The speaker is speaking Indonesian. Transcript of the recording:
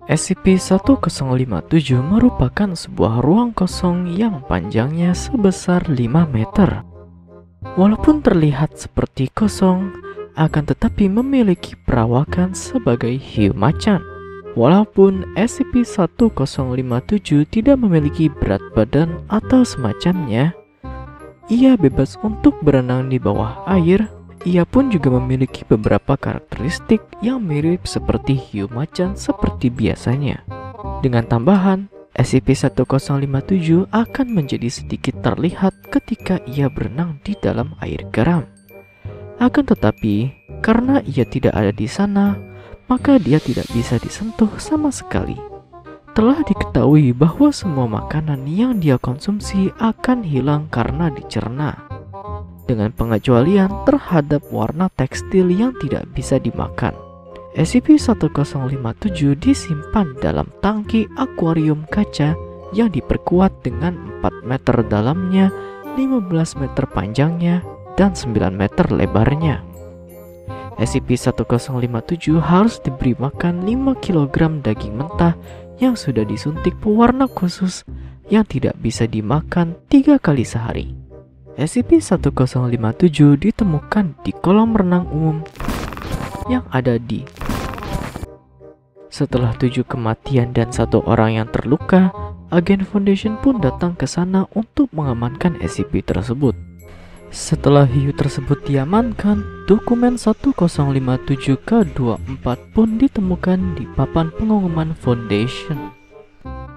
SCP-1057 merupakan sebuah ruang kosong yang panjangnya sebesar 5 meter. Walaupun terlihat seperti kosong, akan tetapi memiliki perawakan sebagai hiu macan. Walaupun SCP-1057 tidak memiliki berat badan atau semacamnya, ia bebas untuk berenang di bawah air. Ia pun juga memiliki beberapa karakteristik yang mirip seperti hiu macan seperti biasanya. Dengan tambahan, SCP-1057 akan menjadi sedikit terlihat ketika ia berenang di dalam air garam. Akan tetapi, karena ia tidak ada di sana, maka dia tidak bisa disentuh sama sekali. Telah diketahui bahwa semua makanan yang dia konsumsi akan hilang karena dicerna, dengan pengecualian terhadap warna tekstil yang tidak bisa dimakan. SCP-1057 disimpan dalam tangki akuarium kaca yang diperkuat dengan 4 meter dalamnya, 15 meter panjangnya, dan 9 meter lebarnya. SCP-1057 harus diberi makan 5 kg daging mentah yang sudah disuntik pewarna khusus yang tidak bisa dimakan 3 kali sehari. SCP-1057 ditemukan di kolam renang umum yang ada di. Setelah 7 kematian dan 1 orang yang terluka, agen Foundation pun datang ke sana untuk mengamankan SCP tersebut. Setelah hiu tersebut diamankan, dokumen 1057-24 pun ditemukan di papan pengumuman Foundation.